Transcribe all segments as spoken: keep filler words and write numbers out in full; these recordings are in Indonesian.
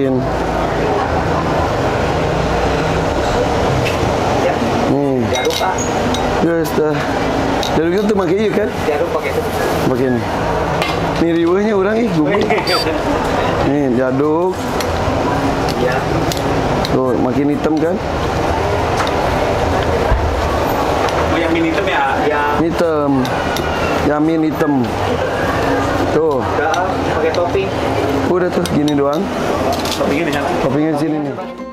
masukin. Nih. Diaduk Pak. Terus dah. Diaduk itu pakai iya kan? Diaduk pakai itu. Pakai ini. Nih riweuhnya orang ih gugup. Nih diaduk. Iya. Tuh makin hitam kan? Oh yang mini hitam ya? Yang Hitam. Yamin hitam. Tuh. udah pakai topping. Udah tuh gini doang. Toppingnya di sana. Toppingnya di sini nih.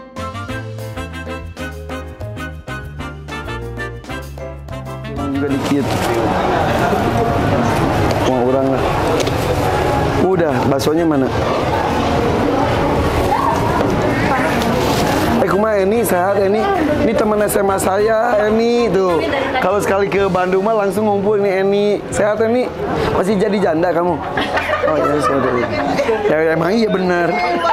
Juga dikit. Wah orang lah. Udah, baksonya mana? Eh kumaha Eni sehat Eni? Ini teman S M A saya Eni tuh. Kalau sekali ke Bandung mah langsung ngumpul nih Eni. Sehat Eni? Masih jadi janda kamu? Oh ya sudah. Ya emang iya benar.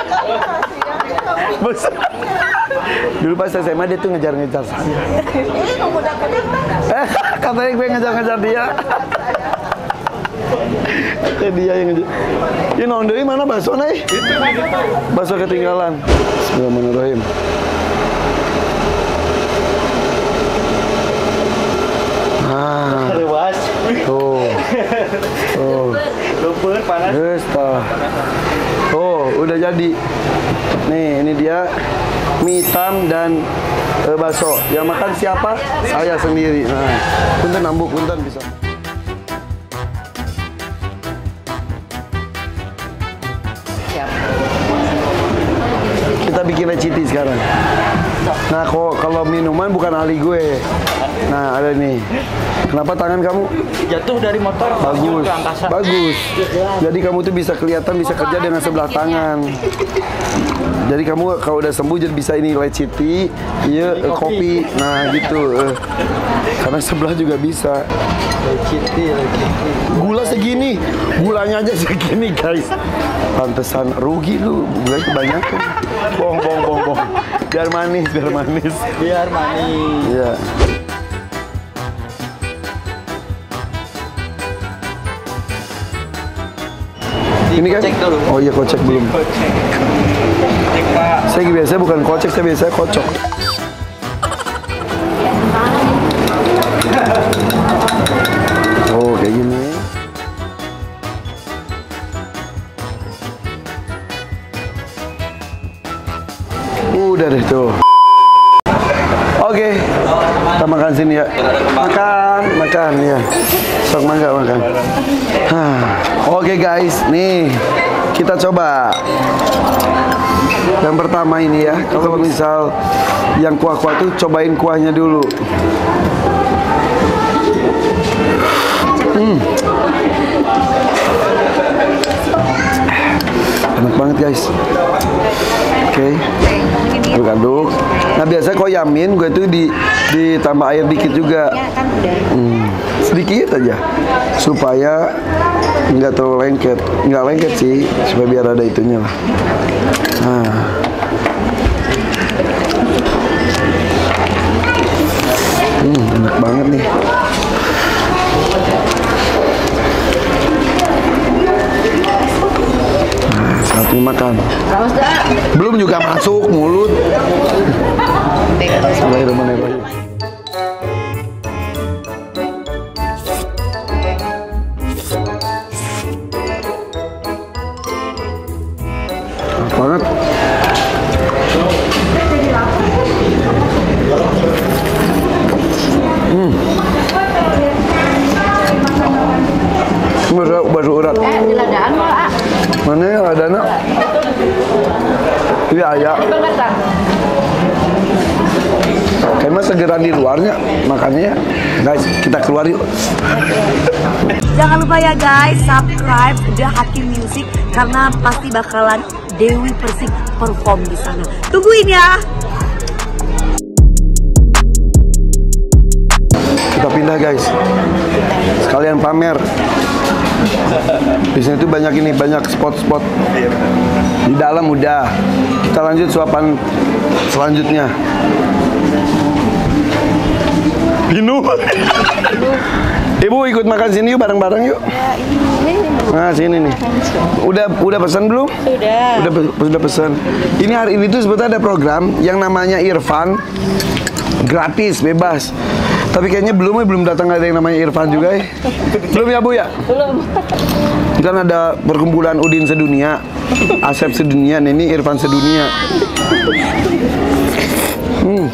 Bos. Dulu pas S M A dia tuh ngejar-ngejar saya. Eh, katanya gue ngejar-ngejar dia. Eh dia yang ngejar. Ini naon deui mana bakso nih? Bakso ketinggalan. Bismillahirrahmanirrahim. Ah. Luas. Tuh. Tuh. Lumpur panas. Yes, toh. Tuh, udah jadi. Nih, ini dia mie hitam dan e, bakso. Yang makan siapa? Saya sendiri. Nah, punten nambuk, punten bisa. Kita bikin reciti sekarang. Nah, kok kalau minuman bukan ahli gue. Nah, ada nih. Kenapa tangan kamu Jatuh dari motor. bagus? Ke angkasa. Bagus. Jadi kamu tuh bisa kelihatan bisa kerja dengan sebelah tangan. Jadi kamu kalau udah sembuh jadi bisa ini leciti, iya eh, kopi. Nah, gitu. eh. Karena sebelah juga bisa. Leciti, leciti. Gula segini, gulanya aja segini, guys. Pantesan rugi lu, gulanya kebanyakan. Bohong, bohong, bohong, bohong. Biar manis, biar manis. Biar manis. Iya. Ini kan? Kocek dulu. Oh iya kocek belum. Kocek. Kocek Pak. Saya biasanya bukan kocek, saya biasanya kocok. Oh kayak gini. Udah deh tuh. Oke, kita makan sini ya. Makan, makan ya. Sok mangga makan. Hah. Oke guys, nih kita coba. Yang pertama ini ya, kalau misal yang kuah-kuah tuh cobain kuahnya dulu. Hmm. Enak banget guys. Oke, aduk-aduk. Nah biasanya kalau yamin gue tuh di ditambah air dikit juga, hmm, sedikit aja, supaya nggak terlalu lengket, nggak lengket sih, supaya biar ada itunya lah. Nah, hmm, enak banget nih. Saatnya makan. Belum juga masuk mulut. Bismillahirrahmanirrahim. Enak banget. Hmm. Baru baru urat. Eh, di ladaan malah. Mana ya ladana? Iya, ya. Kayaknya segeran di luarnya makannya. Guys, kita keluar yuk. Jangan lupa ya guys, subscribe The Hakim Music karena pasti bakalan Dewi Persik perform di sana. Tungguin ya. Kita pindah guys. Sekalian pamer. Di sini tuh banyak ini, banyak spot-spot. Di dalam udah. Kita lanjut suapan selanjutnya. Minum. Ibu ikut makan sini yuk bareng-bareng yuk. Ya, ini. Nah sini nih. Udah udah pesan belum? Sudah. Udah pe- sudah pesan. Ini hari ini tuh sebetulnya ada program yang namanya Irfan, gratis bebas. Tapi kayaknya belum belum datang ada yang namanya Irfan juga ya. Belum ya Bu ya? Belum. Kan ada perkumpulan Udin sedunia, Asep sedunia, nah ini Irfan sedunia. Hmm.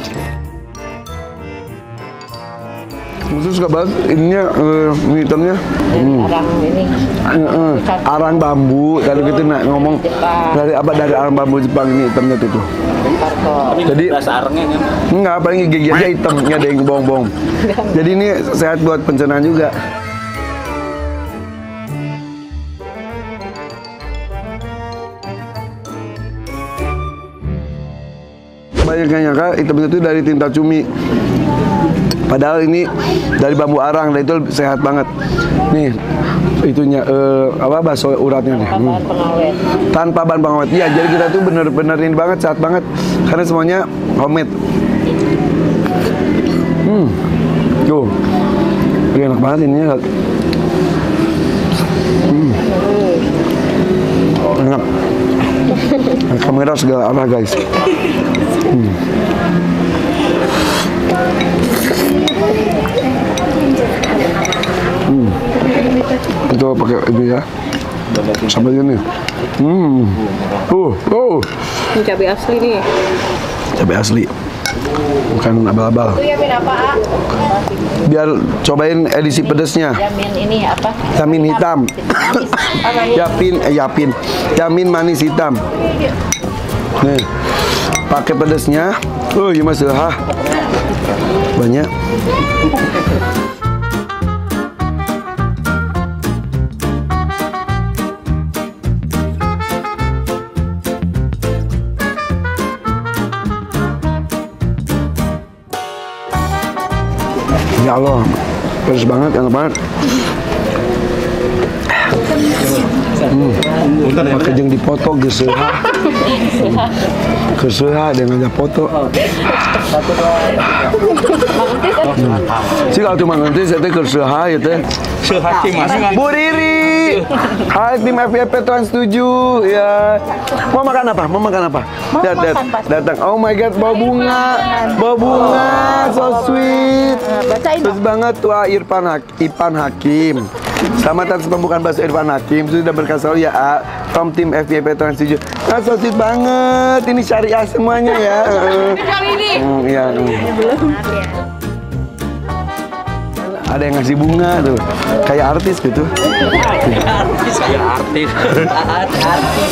Musuh suka banget ininya, uh, mie hitamnya. Hmm. Arang ini. Uh, uh, arang bambu, kalau gitu nak ngomong dari apa dari arang bambu Jepang ini hitamnya tuh tuh. Jadi rasa arangnya kan. enggak, paling gigi aja hitam, nggak ada yang bohong-bohong. Jadi ini sehat buat pencernaan juga. Banyak yang nyangka hitam itu dari tinta cumi. Padahal ini dari bambu arang, dan itu sehat banget. Nih, itunya eh, apa bakso uratnya nih. Hmm. Bahan pengawet. Tanpa bahan pengawet. Iya, jadi kita tuh bener-bener ini banget, sehat banget. Karena semuanya homemade. Hmm. Tuh. Ini enak banget ininya. Hmm. Enak. Nah, kamera segala arah guys. Hmm. Hmm. Itu pakai ini ya. Sampai ini. Hmm. Uh, oh. Ini cabai asli nih. Cabai asli. Bukan abal-abal. Itu yamin apa? Biar cobain edisi pedesnya. Yamin ini apa? Yamin hitam. Manis. Apa ya? Yapin, eh, yapin. Yamin manis hitam. Nih. Pakai pedesnya. Oh, iya Mas. Hah. Banyak. Ya Allah, pedas banget, enak banget. Hmm. Pakai jeng dipoto geuseuha. Geuseuha dengan ada foto. Si kalau cuma nanti saya teh geuseuha ya teh. Sehati masing Bu Riri, hai tim F Y P Trans tujuh ya. Mau makan apa? Mau makan apa? Mau Dat- dat- makan, Pak. datang. Oh my God, bawa bunga, bawa bunga, so sweet. Bacain Terus banget tua Irfan Hak- Ipan Hakim. Selamat atas pembukaan bahasa Irfan Hakim sudah berkasih ya A, from tim F Y P Trans tujuh. Nah, so sweet banget. Ini syariah semuanya ya. Kali ini. Hmm, iya. hmm. Ada yang ngasih bunga tuh, kayak artis gitu. artis kayak artis. artis.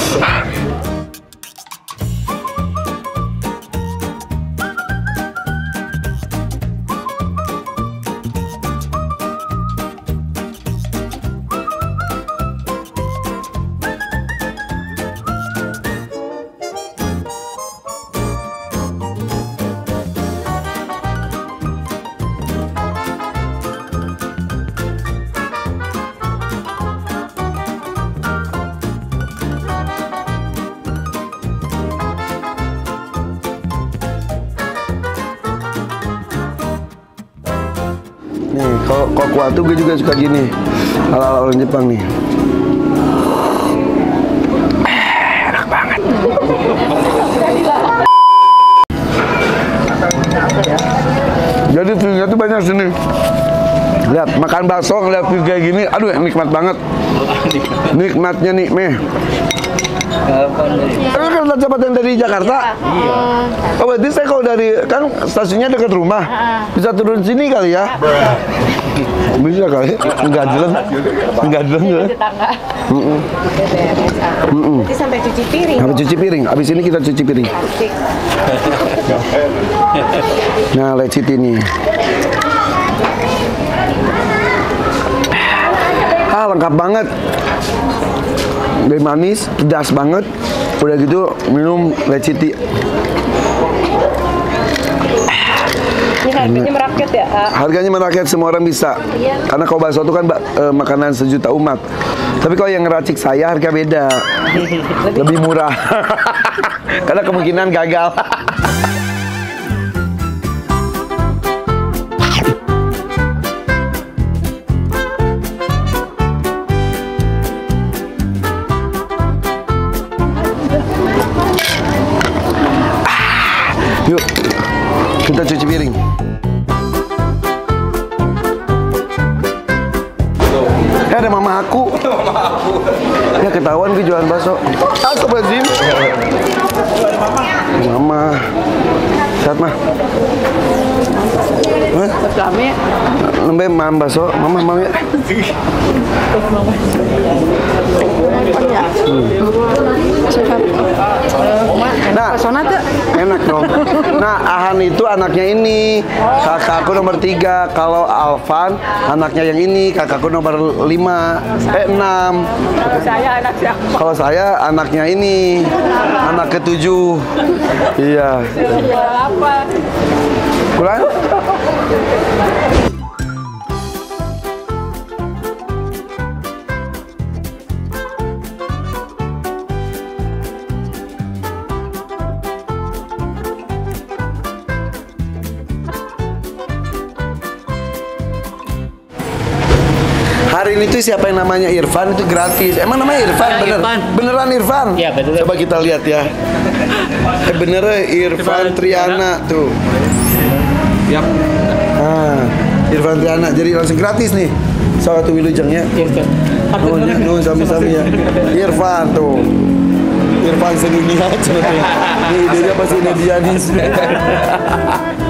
Nih, kalau kokoa tuh gue juga suka gini. Ala-ala orang Jepang nih. Enak banget. Jadi view-nya tuh banyak sini. Lihat, makan bakso, ngeliat view kayak gini, aduh nikmat banget. Nikmatnya nih, meh. Kan kereta cepat yang dari Jakarta? Iya. Oh, berarti saya kalau dari, kan stasiunnya dekat rumah. Bisa turun sini kali ya? Bisa kali, enggak jelas. Enggak jelas. Tetangga. Mm-mm. Mm-mm. Nanti sampai cuci piring. Habis cuci piring, habis ini kita cuci piring. Asik. Nah, let's eat ini. Ah, lengkap banget. Dari manis, pedas banget. Udah gitu minum leciti. Ini harganya merakyat ya, A? Harganya merakyat, semua orang bisa. Karena kalau bakso itu kan ba- eh, makanan sejuta umat. Tapi kalau yang ngeracik saya harga beda. Lebih murah. Karena kemungkinan gagal. Kita cuci piring. Eh, ada mama aku. Ya ketahuan gue jualan bakso. Astagfirullahaladzim. Mama. Sehat mah. Hah? Kami Lembe mam bakso. Mama mau ya. Nah, enak dong. Nah, Ahan itu anaknya ini, kakakku nomor tiga. Kalau Alvan anaknya yang ini, kakakku nomor lima, eh enam. kalau saya anak siapa? Kalau saya anaknya ini, anak ketujuh. Iya. Jual apa? Pulang? Hari ini tuh siapa yang namanya Irfan itu gratis. Emang namanya Irfan Ya, bener? Irfan. Beneran Irfan? Iya, betul. Coba kita lihat ya. Eh bener Irfan Triana tuh. Yap. Ah, Irfan Triana jadi langsung gratis nih. Satu wilujeng ya. Oh, ya, nuhun sami-sami ya. Irfan tuh. Irfan sedunia. Nih, dia pasti Nedianis.